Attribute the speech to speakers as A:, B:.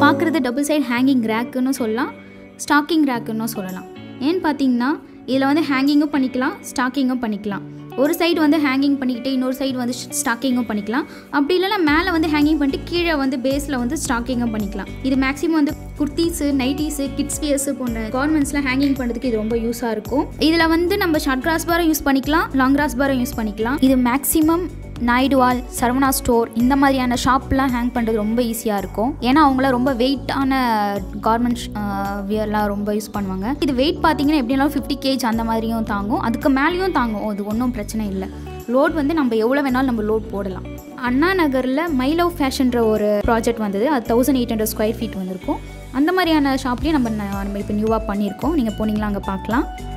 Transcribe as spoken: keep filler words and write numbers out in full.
A: பார்க்குறது double side hanging ரேக்குன்னு சொல்லலாம், stacking ரேக்குன்னு சொல்லலாம். ஏன்னு பார்த்தீங்கன்னா இதில் வந்து ஹேங்கிங்கும் பண்ணிக்கலாம், ஸ்டாக்கிங்கும் பண்ணிக்கலாம். ஒரு சைடு வந்து ஹேங்கிங் பண்ணிக்கிட்டு இன்னொரு சைடு வந்து ஸ்டாக்கிங்கும் பண்ணிக்கலாம். அப்படி இல்லைனா மேலே வந்து ஹேங்கிங் பண்ணிட்டு கீழே வந்து பேஸில் வந்து ஸ்டாக்கிங்கும் பண்ணிக்கலாம். இது மேக்ஸிமம் வந்து குர்த்தீஸு, நைட்டீஸு, கிட்ஸ் வியர்ஸு போன்ற கார்மெண்ட்ஸ்லாம் ஹேங்கிங் பண்ணுறதுக்கு இது ரொம்ப யூஸாக இருக்கும். இதில் வந்து நம்ம ஷார்ட் கிராஸ் பாரை யூஸ் பண்ணிக்கலாம், லாங் கிராஸ் பாரை யூஸ் பண்ணிக்கலாம். இது மேக்ஸிமம் நாய்டுவால், சரவணா ஸ்டோர் இந்த மாதிரியான ஷாப்லாம் ஹேங் பண்ணுறது ரொம்ப ஈஸியாக இருக்கும். ஏன்னா அவங்களாம் ரொம்ப வெயிட்டான கார்மெண்ட் வியர்லாம் ரொம்ப யூஸ் பண்ணுவாங்க. இது வெயிட் பார்த்தீங்கன்னா எப்படினாலும் ஃபிஃப்டி கேஜ் அந்த மாதிரியும் தாங்கும், அதுக்கு மேலேயும் தாங்கும். அது ஒன்றும் பிரச்சனை இல்லை. லோட் வந்து நம்ம எவ்வளோ வேணாலும் நம்ம லோட் போடலாம். அண்ணா நகரில் மை லவ் ஃபேஷன்ற ஒரு ப்ராஜெக்ட் வந்தது. அது thousand eight hundred square feet வந்திருக்கும். அந்த மாதிரியான ஷாப்லேயும் நம்ம நம்ம இப்போ நியூவாக பண்ணியிருக்கோம். நீங்கள் போனீங்களா அங்கே பார்க்கலாம்.